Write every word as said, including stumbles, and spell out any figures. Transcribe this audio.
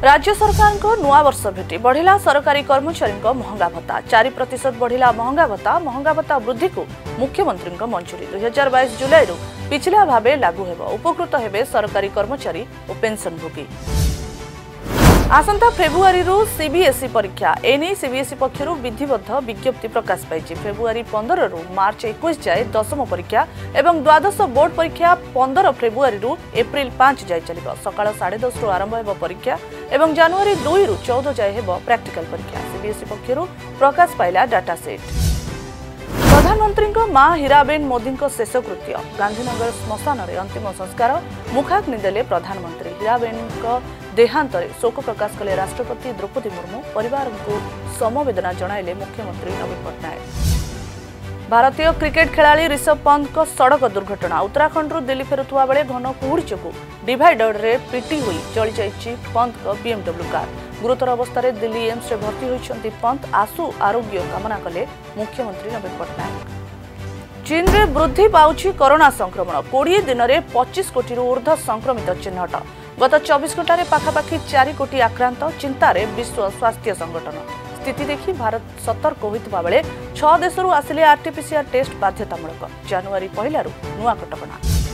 राज्य सरकार को नुआ वर्ष भेटी बढ़िला सरकारी कर्मचारी महंगा भत्ता चार प्रतिशत बढ़िला महंगा भत्ता महंगा भत्ता वृद्धि को मुख्यमंत्री मंजूरी दुई हजार बैश जुलाई पिछला भाव लागू हेब उपकृत हेबे सरकारी कर्मचारी और पेंशनभोगी। आसंता फेब्रुआरी सीबीएसई परीक्षा एने सीबीएसई पक्षर विधिबद्ध विज्ञप्ति प्रकाश पाई। फेब्रुआरी पंद्रह रु मार्च इक्कीस जाए दशम परीक्षा एवं द्वादश बोर्ड परीक्षा पंद्रह फेब्रुआरी रु एप्रिल पांच जाए चलिब। सकाळ साढ़े दस रु आरंभ हेब परीक्षा एवं जनवरी दुई रु चौदह जाए हेब प्रैक्टिकल परीक्षा। सीबीएसई पक्षर प्रकाश पाइला डाटा सेट। प्रधानमंत्री मां हीराबेन मोदी शेष कृत्य गांधीनगर श्मशान में अंतिम संस्कार मुखाग्नि देले प्रधानमंत्री। हीराबेन देहांत शोक प्रकाश कले राष्ट्रपति द्रौपदी मुर्मू परिवार को समवेदना जणाइले मुख्यमंत्री नवीन पट्टनायक। भारतीय क्रिकेट खिलाड़ी ऋषभ पंत को सड़क दुर्घटना उत्तराखंड दिल्ली फेरुवा बेले घन कुहुड़ी जोगु डिवाइडर रे पिटी हुई जली जाइछि पंत को बीएमडब्ल्यू कार। गुरुतर अवस्था दिल्ली एम्स रे भर्ती होइछन्ति पंत। आशु आरोग्य कामना कले मुख्यमंत्री नवीन पट्टनायक। चीन रे वृद्धि पाउछि कोरोना संक्रमण बीस दिन में पच्चीस कोटी ऊर्ध्व संक्रमित चिन्हट। गत चौबीस घंटे पाखापाखि चार कोटी आक्रांत चिंतार विश्व स्वास्थ्य संगठन। स्थिति देखि भारत सतर्क होइतबा बेले छह देशरू आसिले आरटीपीसीआर टेस्ट बाध्यतामूलक। जनवरी पहला नुआ कटकणा।